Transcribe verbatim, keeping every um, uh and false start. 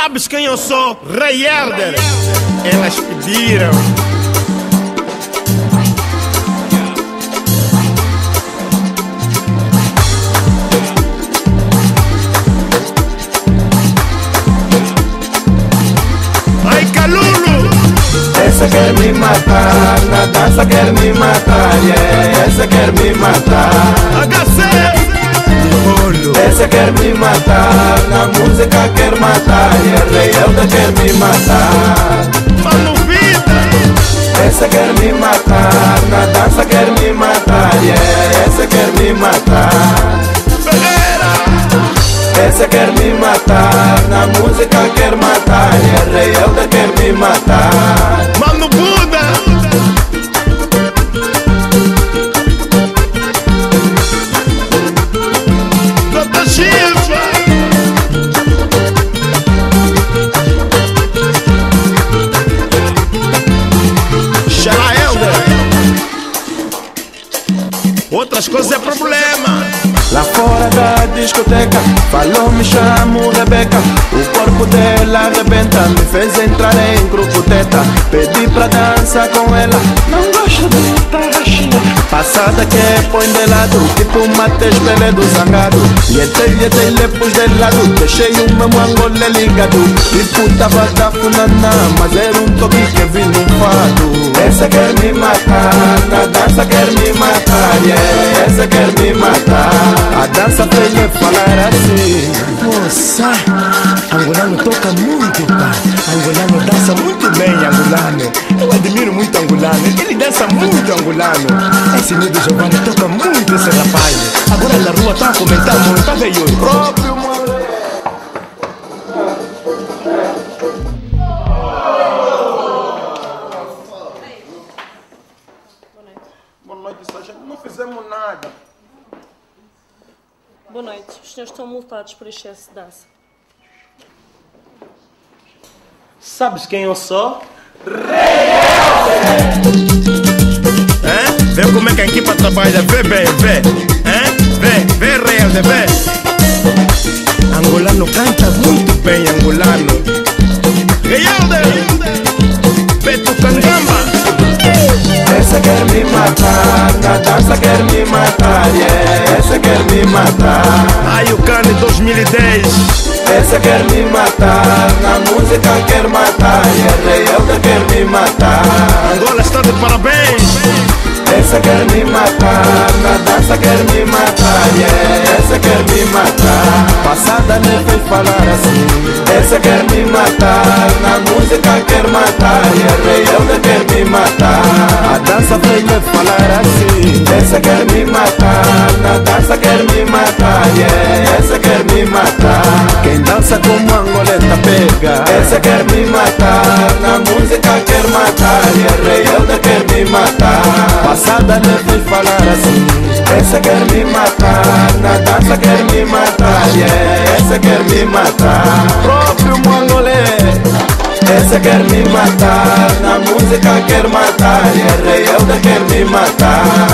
Sabes quem eu sou? Rei Elder. Elas pediram. Ai, Calulu! Essa quer me matar, na dança quer me matar, yeah. Essa quer me matar. H C! Essa quer me matar, na música quer matar, yeah. Rei Elder quer me matar. Mano vida! Essa quer me matar, na dança quer me matar, yeah. Essa quer me matar. Ferreira! Essa quer me matar, na música quer matar, yeah. Rei Elder quer me matar. Mano Buda! Doutor Silva! Xará Elder! Outras coisas é problema. Lá fora da discoteca, falou, me chamo Rebeca. O corpo dela arrebenta, me fez entrar em grupo teta. Pedi pra dançar com ela, não gosto de tarraxinha. Passada que põe de lado, tipo Matheus Peledo zangado. E entrei, e entrei, lhe pus de lado, deixei o meu angolé ligado. Tipo tava da funana, mas era um toque que vi no fado. Essa quer me matar, na dança quer me matar, yeah. Essa quer me matar. A dança fez me falar assim: Moça, angolano toca muito, pá. Angolano dança muito bem, angolano. Eu admiro muito angolano, ele dança muito angolano. Esse Nido Giovanni toca muito esse rapaz. Agora na rua tá a comentar muito, tá veio o próprio mano. boa noite, Sérgio. Não fizemos nada. Boa noite. Os senhores estão multados por excesso de dança. Sabes quem eu sou? Rei Elder! Vê como é que a equipa trabalha, vê bem, vê. Hein? Vê, vê, Rei Elder, vê. Angolano canta muito bem, angolano. Rei Elder! Beto Cangamba! Essa quer me matar, na dança quer me matar, yeah. Essa quer me matar. Ai, o Cane dois mil e dez. Essa quer me matar, na música quer matar, yeah. Rei Elder quer me matar. Angola está de parabéns. Essa quer me matar, na dança quer me matar, yeah. Essa quer me matar. Passada me fez falar assim. Essa quer me matar, na música quer matar, yeah. Rei Elder quer me matar. A dança fez me falar assim. Essa quer me matar, na dança quer me matar, yeah. Essa quer me matar. Quem dança como angoleta pega. Essa quer me matar, na música quer matar, yeah. Rei Elder quer me matar. Passada me fez falar assim. Essa quer me matar, na dança quer me matar, yeah. Essa quer me matar. Próprio mongolê. Essa quer me matar, na música quer matar, yeah. Rei Elder quer me matar.